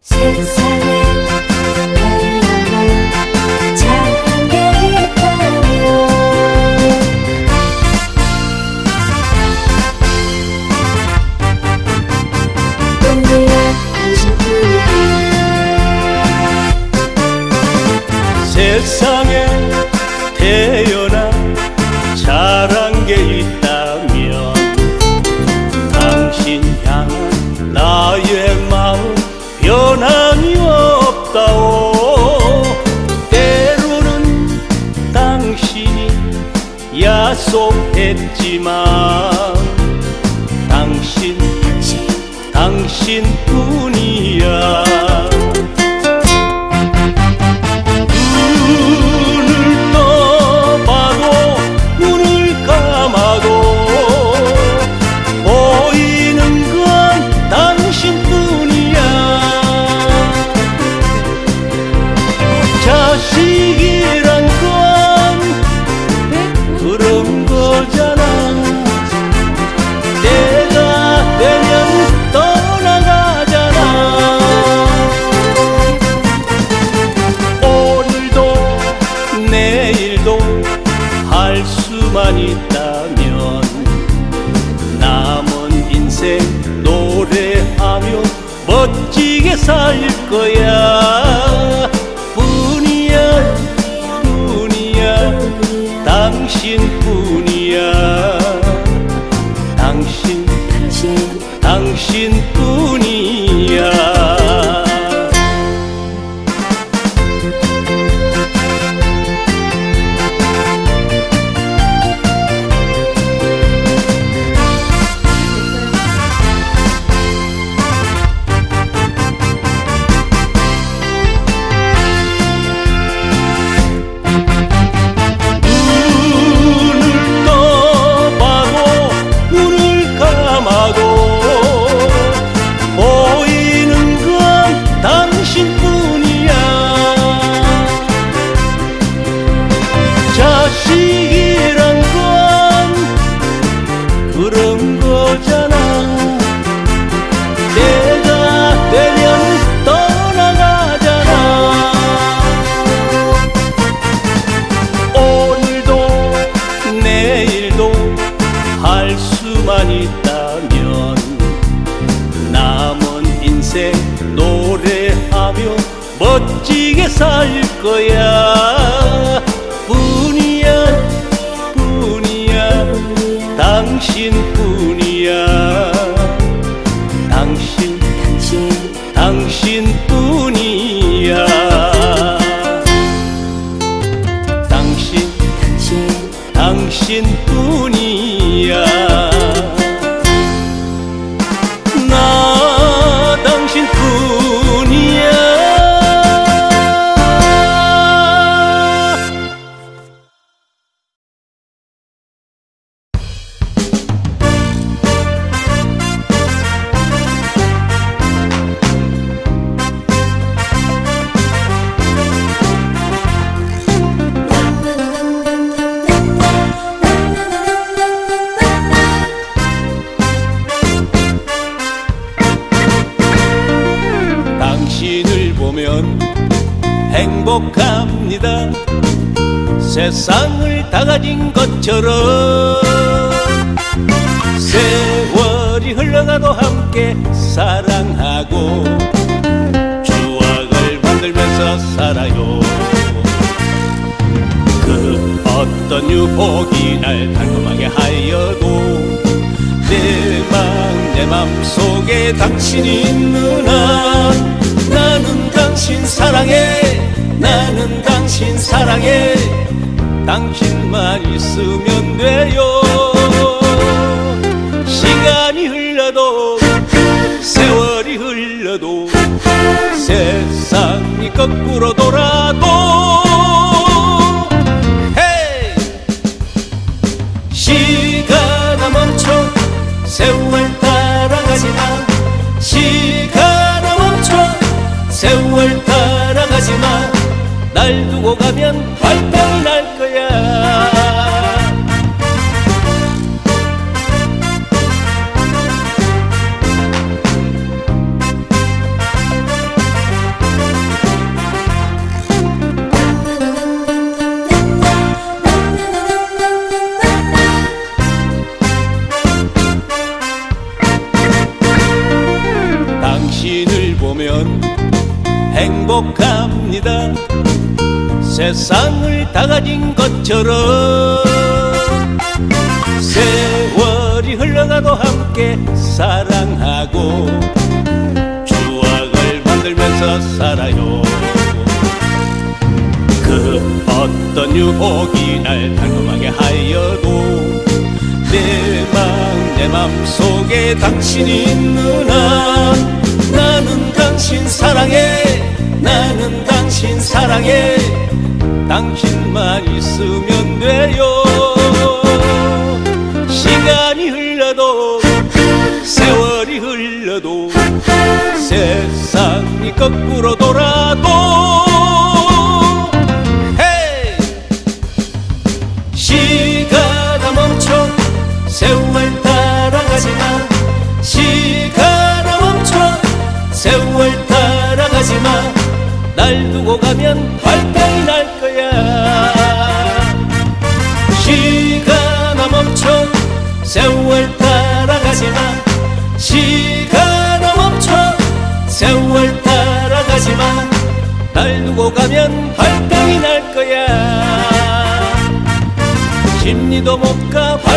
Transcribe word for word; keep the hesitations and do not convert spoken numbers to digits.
세상에 얼마나 잘한 게 있다면 우리야 당신뿐이야. 세상에 태어나 잘한 게 있다면 당신 향한 나의 마음 변함이 없다오. 때로는 당신이 야속했지만 당신, 당신뿐이야. 눈을 떠봐도 눈을 감아도 보이는 건 당신뿐이야. 자식이란 건 그런 거잖아. 때가 되면 떠나가잖아. 오늘도 내일도 할 수만 있다면 남은 인생 노래하며 멋지게 살 거야. 뿐이야 뿐이야 당신뿐이야. 당신 당신 당신뿐이야. 눈을 떠봐도 눈을 감아도 보이는 건 당신뿐이야. 자식이란 건 그런 거잖아. 때가 되면 떠나가잖아. 오늘도 내일도 할 수만 있다면 남은 인생 노래하며 멋지게 살 거야. 뿐이야 뿐이야 당신뿐이야. 당신 당신 당신뿐이야. 당신 당신 당신뿐이야. 나 당신뿐이야. 당신을 보면 행복합니다. 세상을 다 가진 것처럼 세월이 흘러가도 함께 사랑하고 추억을 만들면서 살아요. 그 어떤 유혹이 날 달콤하게 하여도 내 맘, 내 맘 속에 당신이 있는 한 나는 당신 사랑해. 나는 당신 사랑해. 당신만 있으면 돼요. 시간이 흘러도 세월이 흘러도 세상이 거꾸로 돌아도 헤이! 시간아 멈춰 세월 따라가지마. 시간아 멈춰 세월 따라가지마. 날 두고 가면 발병이 날 거야. 당신을 보면 행복합니다. 세상을 다 가진 것처럼 세월이 흘러가도 함께 사랑하고 추억을 만들면서 살아요. 그 어떤 유혹이 날 달콤하게 하여도 내 맘, 내 맘 속에 당신이 있는 한 나는 당신 사랑해. 나는 당신 사랑해. 당신만 있으면 돼요. 시간이 흘러도 세월이 흘러도 세상이 거꾸로 돌아도 헤이! 시간아 멈춰 세월 따라가지마. 시간아 멈춰 세월 따라가지마. 날 두고 가면 발병이 날 거야. 시간아 멈춰 세월 따라가지마. 시간아 멈춰 세월 따라가지마. 날 두고 가면 발병이 날 거야. 심리도 못 가